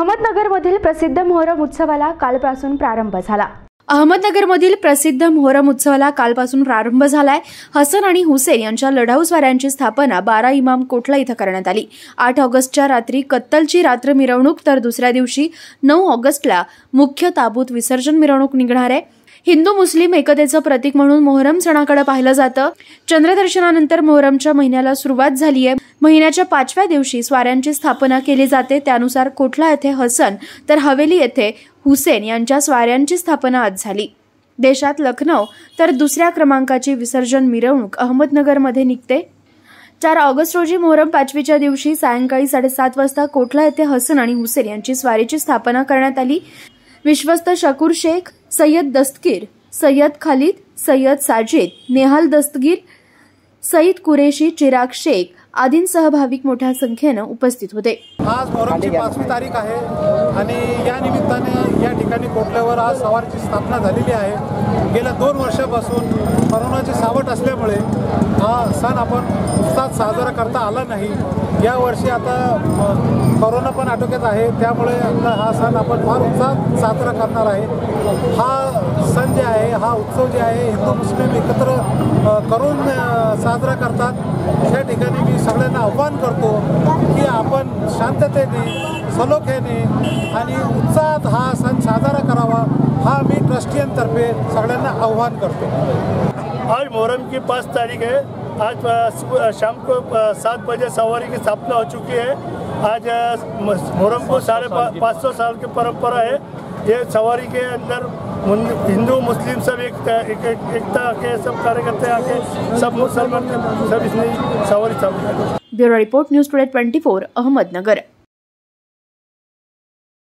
अहमदनगरमधील प्रसिद्ध मोहरम उत्सवाला कालपासून प्रारंभ झाला। अहमदनगरमधील प्रसिद्ध मोहरम उत्सवाला कालपासून प्रारंभ झालाय। हसन आणि हुसेन यांच्या लढाऊ स्वाऱ्यांची स्थापना 12 इमाम कोटला इथं करण्यात आली। 8 ऑगस्टच्या रात्री कत्तलची रात्र मिरवणूक तर दुसऱ्या दिवशी 9 ऑगस्टला मुख्य ताबूत विसर्जन मिरवणूक निघणार आहे। हिंदू मुस्लिम एकतेचं प्रतीक म्हणून मोहरम सणाकडे पाहिलं जातं। चंद्रदर्शनानंतर मोहरमच्या महिन्याला सुरुवात झाली आहे। महिन्याच्या 5व्या दिवशी स्वाऱ्यांची स्थापना केली जाते। त्यानुसार कोटला येथे हसन तर हवेली येथे हुसेन यांच्या स्वाऱ्यांची स्थापना आज झाली। देशात लखनौ तर दुसऱ्या क्रमांकाची विसर्जन मिरवणूक अहमदनगरमध्ये निघते। 4 ऑगस्ट रोजी मोहरम 5वीच्या दिवशी सायंकाळी 7:30 वाजता कोटला येथे हसन आणि हुसेन यांची स्वारीची स्थापना करण्यात आली। विश्वस्त शकूर शेख, सय्यद दस्तगीर, सय्यद खालिद, सय्यद साजिद, नेहाल दस्तगीर, सईद कुरेशी, चिराग शेख आदींसह भाविक मोठ्या संख्येने उपस्थित होते। आज मोहरमची 5वी तारीख आहे आणि या निमित्ताने या ठिकाणी कोटल्यावर आज सवारीची स्थापना झालेली आहे। गेल्या 2 वर्षापासून कोरोनाची सावट असल्यामुळे हा सण आपण उत्साहात साजरा करता आला नाही। या वर्षी आता कोरोना पण आटोक्यात आहे, त्यामुळे हा सण आपण फार उत्साहात साजरा करणार आहे। हा सण जे आहे, हा उत्सव जे आहे, हिंदू मुस्लिम एकत्र करून साजरा करतात। या ठिकाणी मी सगळ्यांना आव्हान करतो की आपण शांततेने, सलोख्याने आणि उत्साहात हा सण साजरा करावा। हा मी ट्रस्टियनतर्फे सगळ्यांना आव्हान करतो। आज मोहरम की 5 तारीख है। आज शाम को 7 बजे सवारी की स्थापना हो चुकी है। आज मोहरम को 550 साल की परंपरा है। ये सवारी के अंदर हिंदू मुस्लिम सब एकता के सब कार्यकर्ता आके सब मुसलमान सब इसमें सवारी। Bureau report, news today 24, Ahmednagar.